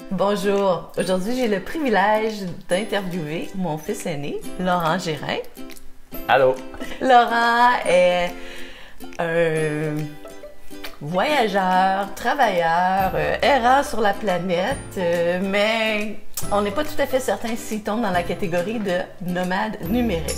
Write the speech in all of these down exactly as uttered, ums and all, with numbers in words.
Bonjour, aujourd'hui j'ai le privilège d'interviewer mon fils aîné, Laurent Gérin. Allô? Laurent est un voyageur, travailleur, euh, errant sur la planète, euh, mais on n'est pas tout à fait certain s'il tombe dans la catégorie de nomade numérique.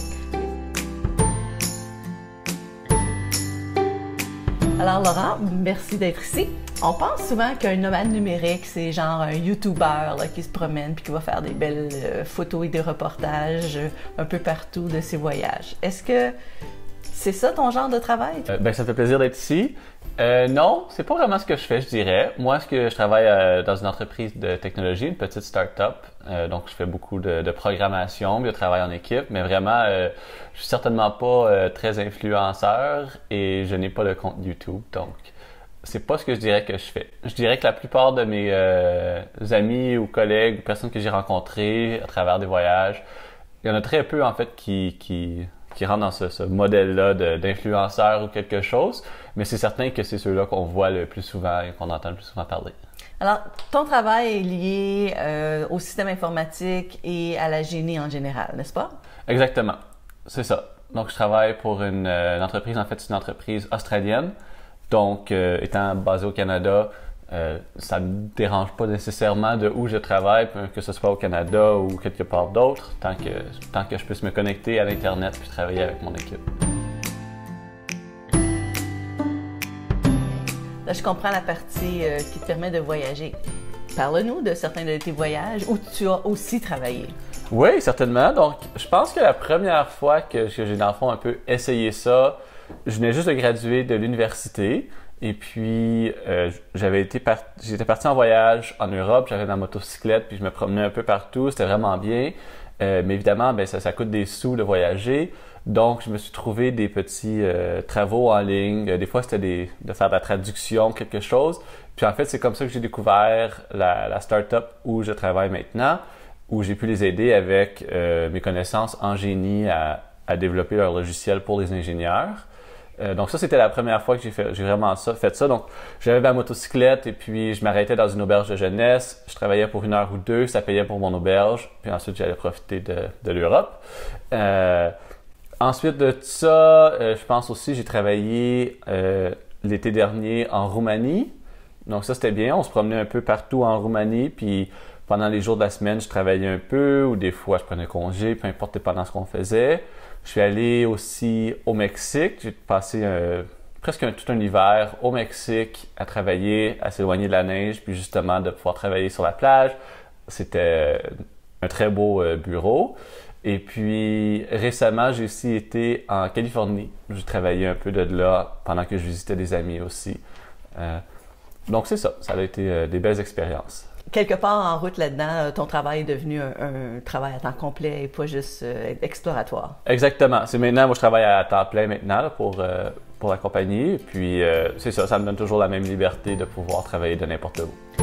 Alors Laurent, merci d'être ici. On pense souvent qu'un nomade numérique, c'est genre un YouTuber là, qui se promène puis qui va faire des belles euh, photos et des reportages euh, un peu partout de ses voyages. Est-ce que c'est ça ton genre de travail? Euh, ben, ça me fait plaisir d'être ici. Euh, non, c'est pas vraiment ce que je fais, je dirais. Moi, ce que je travaille euh, dans une entreprise de technologie, une petite start-up. Euh, donc, je fais beaucoup de, de programmation, de travail en équipe, mais vraiment, euh, je suis certainement pas euh, très influenceur et je n'ai pas de compte YouTube. Donc, c'est pas ce que je dirais que je fais. Je dirais que la plupart de mes euh, amis ou collègues ou personnes que j'ai rencontrées à travers des voyages, il y en a très peu en fait qui, qui, qui rentrent dans ce, ce modèle-là de, d'influenceur ou quelque chose, mais c'est certain que c'est ceux-là qu'on voit le plus souvent et qu'on entend le plus souvent parler. Alors, ton travail est lié euh, au système informatique et à la génie en général, n'est-ce pas? Exactement, c'est ça. Donc, je travaille pour une, une entreprise, en fait, c'est une entreprise australienne. Donc, euh, étant basé au Canada, euh, ça ne me dérange pas nécessairement de où je travaille, que ce soit au Canada ou quelque part d'autre, tant que, tant que je puisse me connecter à l'Internet puis travailler avec mon équipe. Là, je comprends la partie euh, qui te permet de voyager. Parle-nous de certains de tes voyages où tu as aussi travaillé. Oui, certainement. Donc, je pense que la première fois que, que j'ai, dans le fond, un peu essayé ça, je venais juste de graduer de l'université et puis euh, j'avais été par... j'étais parti en voyage en Europe, j'avais ma motocyclette puis je me promenais un peu partout, c'était vraiment bien. Euh, mais évidemment, ben, ça, ça coûte des sous de voyager. Donc, je me suis trouvé des petits euh, travaux en ligne. Des fois, c'était des, de faire de la traduction, quelque chose. Puis en fait, c'est comme ça que j'ai découvert la, la start-up où je travaille maintenant, où j'ai pu les aider avec euh, mes connaissances en génie à, à développer leur logiciel pour les ingénieurs. Euh, donc ça, c'était la première fois que j'ai, fait, j'ai vraiment ça, fait ça. Donc, j'avais ma motocyclette et puis je m'arrêtais dans une auberge de jeunesse. Je travaillais pour une heure ou deux, ça payait pour mon auberge. Puis ensuite, j'allais profiter de, de l'Europe. Euh, ensuite de ça, euh, je pense aussi, j'ai travaillé euh, l'été dernier en Roumanie. Donc ça, c'était bien. On se promenait un peu partout en Roumanie. Puis pendant les jours de la semaine, je travaillais un peu ou des fois, je prenais congé, peu importe pendant ce qu'on faisait. Je suis allé aussi au Mexique. J'ai passé euh, presque un, tout un hiver au Mexique à travailler, à s'éloigner de la neige, puis justement de pouvoir travailler sur la plage. C'était un très beau euh, bureau. Et puis récemment, j'ai aussi été en Californie. J'ai travaillé un peu de là pendant que je visitais des amis aussi. Euh, donc c'est ça, ça a été euh, des belles expériences. Quelque part en route là-dedans, ton travail est devenu un, un travail à temps complet et pas juste euh, exploratoire. Exactement. C'est maintenant, moi je travaille à temps plein maintenant là, pour, euh, pour la compagnie. Et puis euh, c'est ça, ça me donne toujours la même liberté de pouvoir travailler de n'importe où.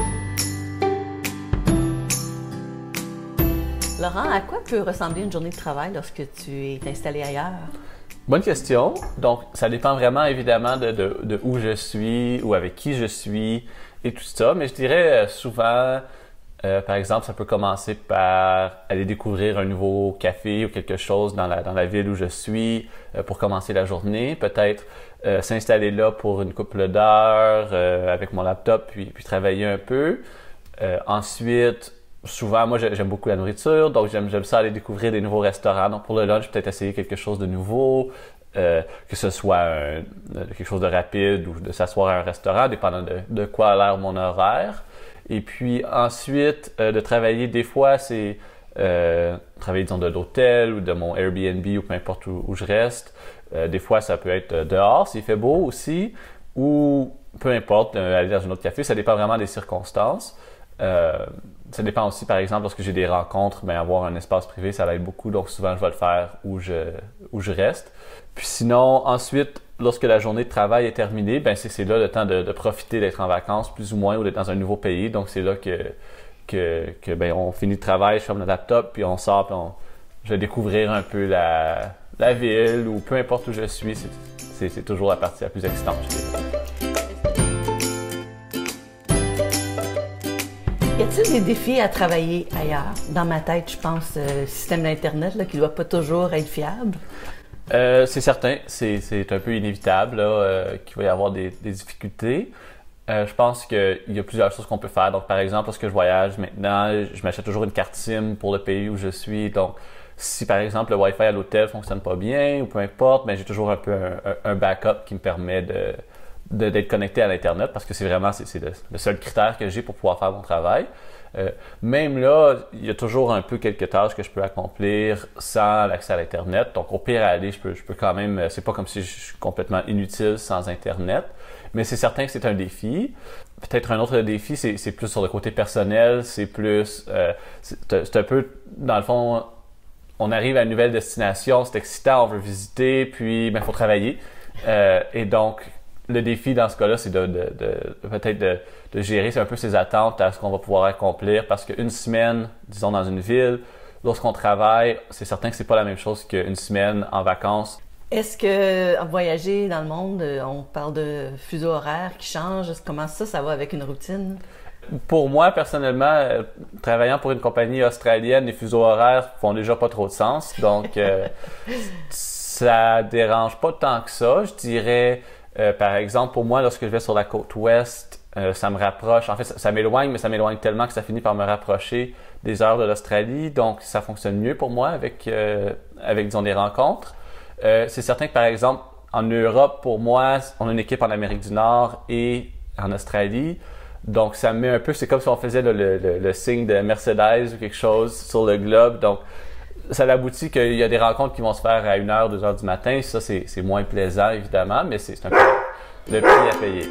Laurent, à quoi peut ressembler une journée de travail lorsque tu es installé ailleurs? Bonne question. Donc, ça dépend vraiment évidemment de, de, de où je suis ou avec qui je suis et tout ça. Mais je dirais souvent, euh, par exemple, ça peut commencer par aller découvrir un nouveau café ou quelque chose dans la, dans la ville où je suis euh, pour commencer la journée. Peut-être euh, s'installer là pour une couple d'heures euh, avec mon laptop puis, puis travailler un peu. Euh, ensuite, souvent, moi, j'aime beaucoup la nourriture, donc j'aime, j'aime ça aller découvrir des nouveaux restaurants. Donc, pour le lunch, peut-être essayer quelque chose de nouveau, euh, que ce soit un, quelque chose de rapide ou de s'asseoir à un restaurant, dépendant de, de quoi a l'air mon horaire. Et puis, ensuite, euh, de travailler, des fois, c'est euh, travailler, disons, de l'hôtel ou de mon Airbnb ou peu importe où, où je reste. Euh, des fois, ça peut être dehors, s'il fait beau aussi, ou peu importe, euh, aller dans un autre café. Ça dépend vraiment des circonstances. Euh, ça dépend aussi, par exemple, lorsque j'ai des rencontres, ben, avoir un espace privé, ça l'aide beaucoup. Donc, souvent, je vais le faire où je, où je reste. Puis sinon, ensuite, lorsque la journée de travail est terminée, ben, c'est, c'est là le temps de, de profiter d'être en vacances, plus ou moins, ou d'être dans un nouveau pays. Donc, c'est là que, que, que ben, on finit le travail, je ferme le laptop, puis on sort, puis on, je vais découvrir un peu la, la ville, ou peu importe où je suis. C'est, c'est, c'est toujours la partie la plus excitante, je dirais. Y a-t-il des défis à travailler ailleurs? Dans ma tête, je pense euh, le système d'Internet là, qui ne doit pas toujours être fiable. Euh, c'est certain, c'est, c'est un peu inévitable là, euh, qu'il va y avoir des, des difficultés. Euh, je pense qu'il y a plusieurs choses qu'on peut faire. Donc, par exemple, lorsque je voyage maintenant, je m'achète toujours une carte SIM pour le pays où je suis. Donc, si par exemple le Wi-Fi à l'hôtel fonctionne pas bien ou peu importe, mais j'ai toujours un peu un, un backup qui me permet de, de, d'être connecté à l'Internet parce que c'est vraiment c'est, c'est le, le seul critère que j'ai pour pouvoir faire mon travail. Euh, même là, il y a toujours un peu quelques tâches que je peux accomplir sans l'accès à l'Internet. Donc, au pire à aller, je peux, je peux quand même... C'est pas comme si je suis complètement inutile sans Internet. Mais c'est certain que c'est un défi. Peut-être un autre défi, c'est, c'est plus sur le côté personnel. C'est plus... Euh, c'est, c'est un peu... Dans le fond, on arrive à une nouvelle destination, c'est excitant, on veut visiter, puis il ben, faut travailler. Euh, et donc... Le défi dans ce cas-là, c'est de, de, de peut-être de, de gérer c'est un peu ses attentes à ce qu'on va pouvoir accomplir parce qu'une semaine, disons dans une ville, lorsqu'on travaille, c'est certain que c'est pas la même chose qu'une semaine en vacances. Est-ce que voyager dans le monde, on parle de fuseaux horaires qui changent, comment ça, ça va avec une routine? Pour moi, personnellement, travaillant pour une compagnie australienne, les fuseaux horaires font déjà pas trop de sens, donc euh, ça dérange pas tant que ça, je dirais. Euh, par exemple, pour moi, lorsque je vais sur la côte ouest, euh, ça me rapproche. En fait, ça, ça m'éloigne, mais ça m'éloigne tellement que ça finit par me rapprocher des heures de l'Australie. Donc, ça fonctionne mieux pour moi avec, euh, avec disons, des rencontres. Euh, c'est certain que, par exemple, en Europe, pour moi, on a une équipe en Amérique du Nord et en Australie. Donc, ça me met un peu... C'est comme si on faisait le, le, le, le signe de Mercedes ou quelque chose sur le globe. Donc, ça aboutit qu'il y a des rencontres qui vont se faire à une heure, deux heures du matin. Ça, c'est, c'est moins plaisant, évidemment, mais c'est, c'est un peu le prix à payer.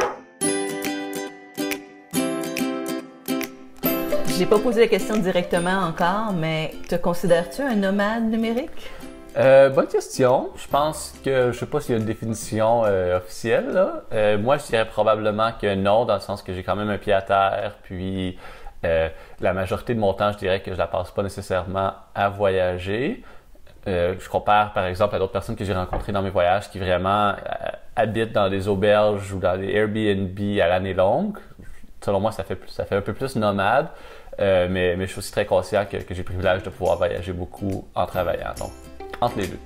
Je n'ai pas posé la question directement encore, mais te considères-tu un nomade numérique? Euh, bonne question. Je pense que, je ne sais pas s'il y a une définition euh, officielle, là. Euh, moi, je dirais probablement que non, dans le sens que j'ai quand même un pied à terre, puis... Euh, la majorité de mon temps, je dirais que je la passe pas nécessairement à voyager. Euh, je compare par exemple à d'autres personnes que j'ai rencontrées dans mes voyages qui vraiment euh, habitent dans des auberges ou dans des Airbnb à l'année longue. Selon moi, ça fait, ça fait un peu plus nomade, euh, mais, mais je suis aussi très conscient que, que j'ai le privilège de pouvoir voyager beaucoup en travaillant. Donc, entre les deux.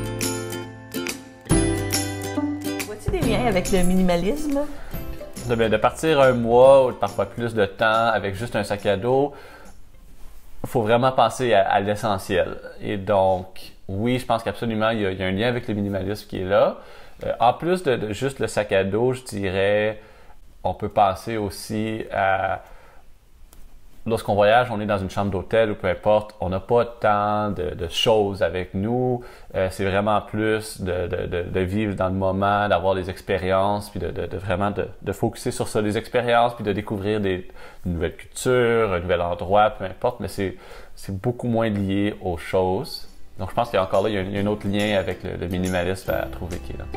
Vois-tu des liens avec le minimalisme? De, de partir un mois ou parfois plus de temps avec juste un sac à dos, il faut vraiment penser à, à l'essentiel. Et donc, oui, je pense qu'absolument, il y a, il y a un lien avec le minimalisme qui est là. Euh, en plus de, de juste le sac à dos, je dirais, on peut penser aussi à... Lorsqu'on voyage, on est dans une chambre d'hôtel ou peu importe, on n'a pas tant de, de choses avec nous. Euh, c'est vraiment plus de, de, de, de vivre dans le moment, d'avoir des expériences, puis de, de, de vraiment de, de focuser sur ça, des expériences, puis de découvrir des, une nouvelle culture, un nouvel endroit, peu importe, mais c'est, c'est beaucoup moins lié aux choses. Donc je pense qu'encore là, il y a un, il y a un autre lien avec le, le minimalisme à trouver qui est là.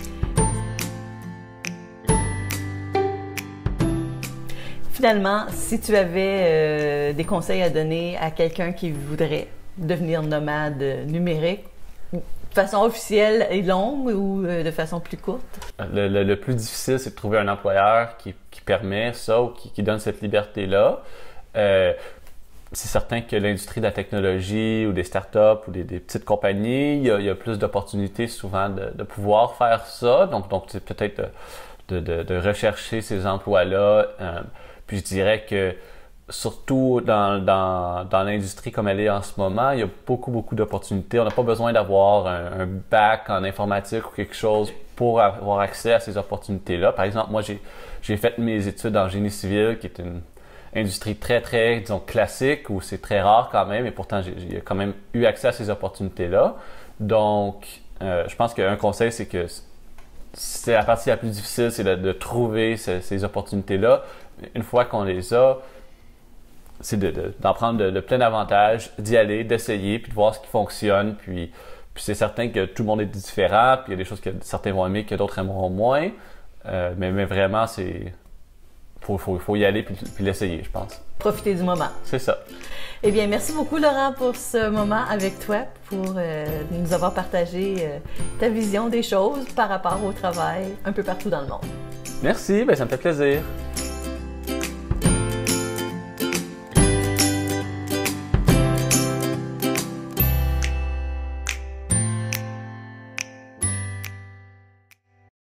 Finalement, si tu avais euh, des conseils à donner à quelqu'un qui voudrait devenir nomade numérique, de façon officielle et longue ou euh, de façon plus courte? Le, le, le plus difficile, c'est de trouver un employeur qui, qui permet ça ou qui, qui donne cette liberté-là. Euh, c'est certain que l'industrie de la technologie ou des startups ou des, des petites compagnies, il y a, il y a plus d'opportunités souvent de, de pouvoir faire ça. Donc, donc c'est peut-être de, de, de rechercher ces emplois-là. Euh, Puis je dirais que surtout dans, dans, dans l'industrie comme elle est en ce moment, il y a beaucoup, beaucoup d'opportunités. On n'a pas besoin d'avoir un, un bac en informatique ou quelque chose pour avoir accès à ces opportunités-là. Par exemple, moi, j'ai, j'ai fait mes études en génie civil, qui est une industrie très, très, disons, classique, où c'est très rare quand même, et pourtant, j'ai, j'ai quand même eu accès à ces opportunités-là. Donc, euh, je pense qu'un conseil, c'est que c'est la partie la plus difficile, c'est de, de trouver ce, ces opportunités-là. Une fois qu'on les a, c'est de, de, d'en prendre de, de plein avantages, d'y aller, d'essayer, puis de voir ce qui fonctionne. Puis, puis c'est certain que tout le monde est différent, puis il y a des choses que certains vont aimer, que d'autres aimeront moins. Euh, mais, mais vraiment, c'est faut, faut, faut y aller puis, puis l'essayer, je pense. Profiter du moment. C'est ça. Eh bien, merci beaucoup, Laurent, pour ce moment avec toi, pour euh, nous avoir partagé euh, ta vision des choses par rapport au travail un peu partout dans le monde. Merci, ben ça me fait plaisir.